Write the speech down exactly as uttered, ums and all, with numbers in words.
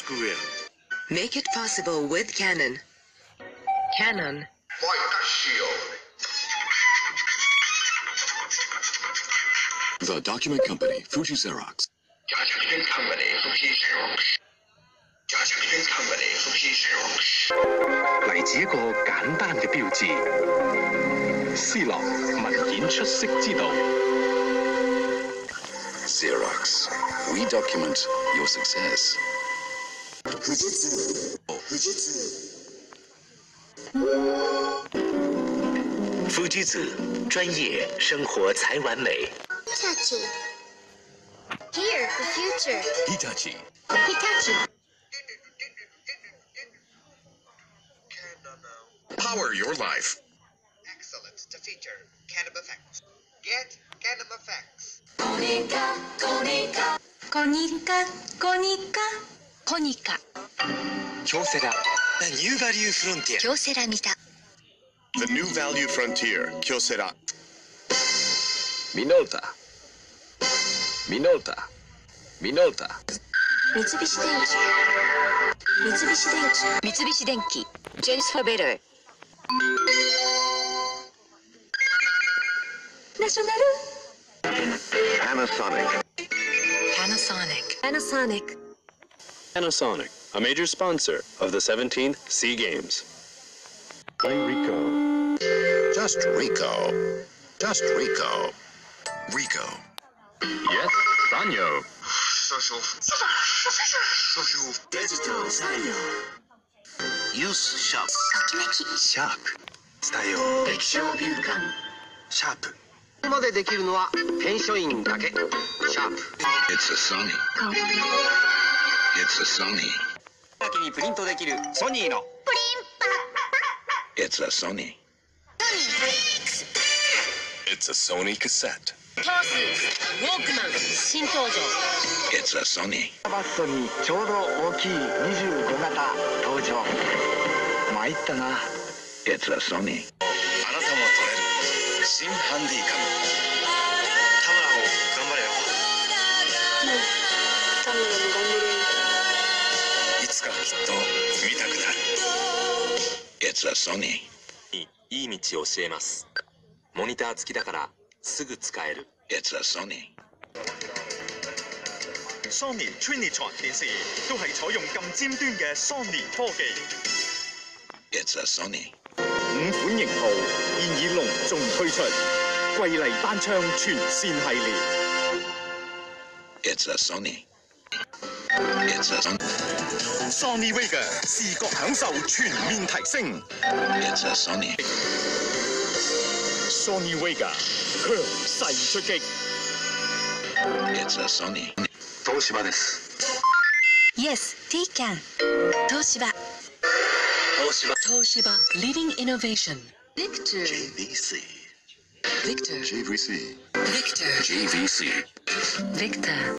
Square. Make it possible with Canon. Canon. Fight the shield. The document company, Fuji Xerox. Document company, Fuji Xerox. Document company, Fuji Xerox. 嚟自一個簡單嘅標誌，思樂文件出色之道。 Xerox. We document your success. 富士通。富士通。 夫妻子专业生活才完美。 Hitachi. Here, the future. Hitachi. Hitachi. Power your life. Excellent to feature Canon effects. Get Canon effects. Konica, Konica. Konica, Konica. Konica. Kyocera. The new value frontier. 京セラ見た。 The new value frontier, Kyocera. Minolta. Minolta. Minolta. 三菱電機。三菱電機。 三菱電機。Just for better. ナショナル。 Panasonic. Panasonic. Panasonic. Panasonic, a major sponsor of the seventeenth SEA Games. By Rico. Just Rico. Just Rico. Rico. Yes, Sanyo. Social. Social. Digital Sanyo. Use sharp. ときめき。 シャープ。伝えよう。 液晶ビュー感。 シャープ。 ここまでできるのは編書員だけ。シャープ。 It's a Sony. It's a Sony. 先にプリントできるソニーの。 It's a Sony. It's a Sony cassette. トース。ウォークマン。新登場。 It's a Sony. バットにちょうど大きいにじゅうご型登場。参ったな。 It's a Sony. あなたも取れる。新ハンディカム。田村も頑張れよ。 田村も頑張れる。 いつかきっと見たくなる。 It's a Sony. いい道を教えます。モニター付きだからすぐ使える。 It's a Sony. Sony Trinitron 電視都係採用咁尖端嘅 Sony 科技。 It's a Sony. 五款型號現已隆重推出，瑰麗單槍全線系列。 It's a Sony. It's a Sony. Sony Vega 視覺享受全面提升。 It's a Sony. Sony Vega 強勢出擊。 It's a Sony. 東芝です。 Yes, T-Can. 東芝。 東芝。 東芝 Leading Innovation. Victor. J V C. Victor. J V C. Victor. J V C. Victor.